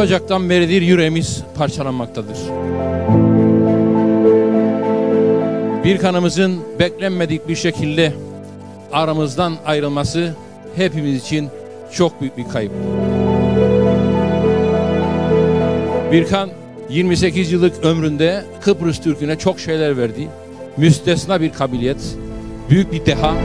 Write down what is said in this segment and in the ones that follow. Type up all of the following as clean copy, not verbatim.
doğacaktan beridir yüreğimiz parçalanmaktadır. Birkan'ımızın beklenmedik bir şekilde aramızdan ayrılması hepimiz için çok büyük bir kayıp. Birkan 28 yıllık ömründe Kıbrıs Türk'üne çok şeyler verdi. Müstesna bir kabiliyet, büyük bir deha.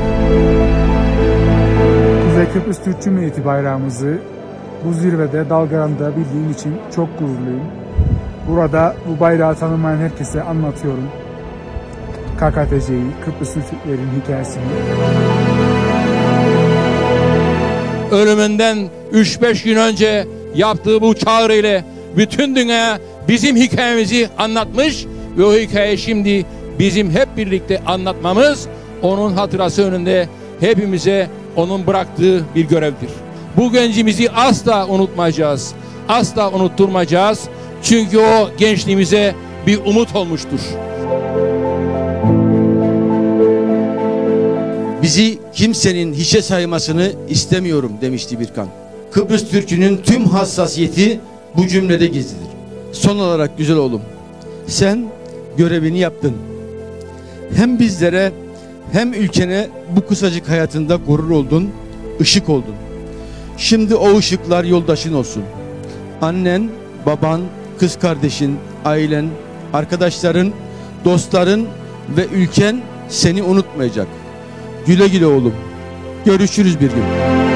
Kuzey Kıbrıs Türk Cumhuriyeti bayrağımızı bu zirvede dalgalandırabildiğim için çok gururluyum. Burada bu bayrağı tanımayan herkese anlatıyorum. KKTC'yi, Kıbrıs Türklerin hikayesini. Ölümünden 3-5 gün önce yaptığı bu çağrı ile bütün dünyaya bizim hikayemizi anlatmış ve o hikayeyi şimdi bizim hep birlikte anlatmamız onun hatırası önünde hepimize onun bıraktığı bir görevdir. Bu gencimizi asla unutmayacağız, asla unutturmayacağız çünkü o gençliğimize bir umut olmuştur. Bizi kimsenin hiçe saymasını istemiyorum demişti Birkan. Kıbrıs Türk'ünün tüm hassasiyeti bu cümlede gizlidir. Son olarak güzel oğlum, sen görevini yaptın. Hem bizlere hem ülkene bu kısacık hayatında gurur oldun, ışık oldun. Şimdi o ışıklar yoldaşın olsun. Annen, baban, kız kardeşin, ailen, arkadaşların, dostların ve ülken seni unutmayacak. Güle güle oğlum. Görüşürüz bir gün.